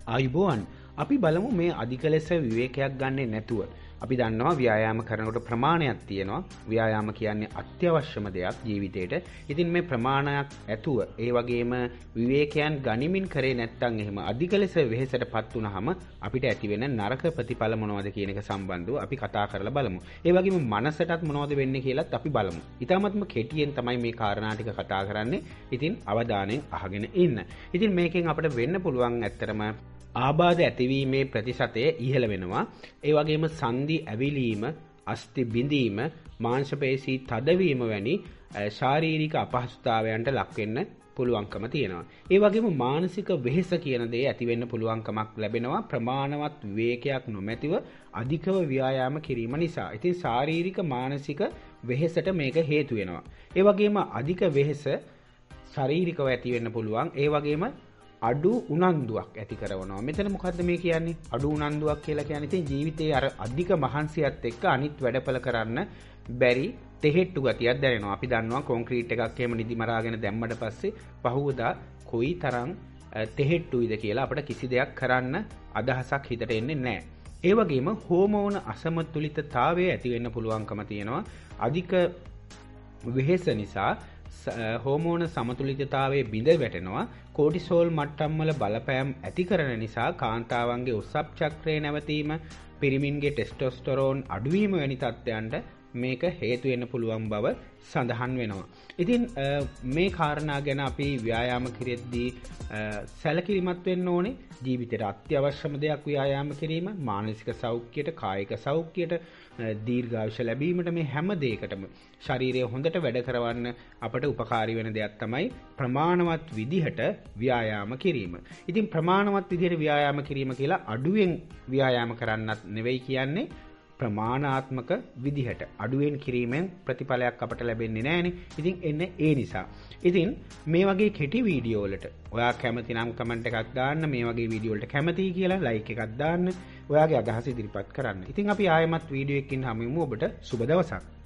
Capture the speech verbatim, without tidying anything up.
ආයුබෝවන් අපි බලමු මේ අධික ලෙස විවේකයක් ගන්නෙ නැතුව අපි දන්නවා ව්‍යායාම කරනකොට ප්‍රමාණයක් තියෙනවා. ව්‍යායාම කියන්නේ අත්‍යවශ්‍යම දෙයක් ජීවිතේට. ඉතින් මේ ප්‍රමාණයක් ඇතුව ඒ වගේම විවේකයන් ගනිමින් කරේ නැත්නම් එහෙම අධික ලෙස වෙහෙසටපත් වුනහම අපිට ඇති වෙන නරක ප්‍රතිඵල මොනවද කියන එක සම්බන්ධව අපි කතා කරලා බලමු. ඒ වගේම මනසටත් මොනවද වෙන්නේ කියලාත් අපි බලමු. ඊටමත්ම කෙටියෙන් තමයි මේ කාරණා ටික කතා කරන්නේ. ඉතින් අවධානයෙන් අහගෙන ඉන්න. ඉතින් මේකෙන් අපිට වෙන්න පුළුවන් ඇත්තරම ආබාධ ඇතිවීමේ ප්‍රතිශතය ඉහළ වෙනවා. ඒ වගේම සන්ධි ඇවිලීම, අස්ථි බිඳීම, මාංශපේශී තදවීම වැනි ශාරීරික අපහසුතාවයන්ට ලක් වෙන්න පුළුවන්කම තියෙනවා. ඒ වගේම මානසික වෙහෙස කියන දේ ඇති වෙන්න පුළුවන්කමක් ලැබෙනවා ප්‍රමාණවත් විවේකයක් නොමැතිව අධිකව ව්‍යායාම කිරීම නිසා. ඉතින් ශාරීරික මානසික වෙහෙසට මේක හේතු වෙනවා. ඒ වගේම අධික වෙහෙස ශාරීරිකව ඇති වෙන්න පුළුවන්. ඒ වගේම අඩු උනන්දුවක් ඇති කරනවා. මෙතන මොකද්ද මේ කියන්නේ? අඩු උනන්දුවක් කියලා කියන්නේ ඉතින් ජීවිතයේ අර අධික මහන්සියත් එක්ක අනිත් වැඩපළ කරන්න බැරි තෙහෙට්ටු ගතියක් දැනෙනවා. අපි දන්නවා කොන්ක්‍රීට් එකක් එහෙම නිදි මරාගෙන දැම්මට පස්සේ පහුවදා කොයි තරම් තෙහෙට්ටුයිද කියලා අපිට කිසි දෙයක් කරන්න අදහසක් හිතට එන්නේ නැහැ. ඒ වගේම හෝමෝන අසමතුලිතතාවය ඇති වෙන්න පුළුවන්කම තියෙනවා. අධික වෙහෙස නිසා හෝමෝන සමතුලිතතාවයේ බිඳ වැටෙනවා. කෝටිසෝල් මට්ටම් වල බලපෑම් ඇති කරන නිසා කාන්තාවන්ගේ උස්සප් චක්‍රයේ නැවතීම, පිරිමින්ගේ ටෙස්ටොස්ටරෝන් අඩුවීම වැනි තත්ත්වයන්ට මේක හේතු වෙන්න පුළුවන් බව සඳහන් වෙනවා. ඉතින් මේ කාරණා ගැන අපි ව්‍යායාම කිරෙද්දී සැලකිලිමත් වෙන්න ඕනේ. ජීවිතේට අත්‍යවශ්‍යම දෙයක් ව්‍යායාම කිරීම. මානසික සෞඛ්‍යයට, කායික සෞඛ්‍යයට, දීර්ඝායුෂ ලැබීමට මේ හැම දෙයකටම ශරීරය හොඳට වැඩ කරවන්න අපට උපකාරී වෙන දෙයක් තමයි ප්‍රමාණවත් විදිහට ව්‍යායාම කිරීම. ඉතින් ප්‍රමාණවත් විදිහට ව්‍යායාම කිරීම කියලා අඩුවෙන් ව්‍යායාම කරන්නත් නෙවෙයි කියන්නේ, ප්‍රමාණාත්මක විදිහට අඩුවෙන් කිරීමෙන් ප්‍රතිඵලයක් අපට ලැබෙන්නේ නැහැනේ. ඉතින් එන්නේ ඒ නිසා. ඉතින් මේ වගේ කෙටි වීඩියෝ වලට ඔයා කැමති නම් කමෙන්ට් එකක් දාන්න. මේ වගේ වීඩියෝ වලට කැමතියි කියලා ලයික් එකක් දාන්න. ඔයාගේ අදහස ඉදිරිපත් කරන්න. ඉතින් අපි ආයෙමත් වීඩියෝ එකකින් හමු වෙමු. ඔබට සුබ දවසක්.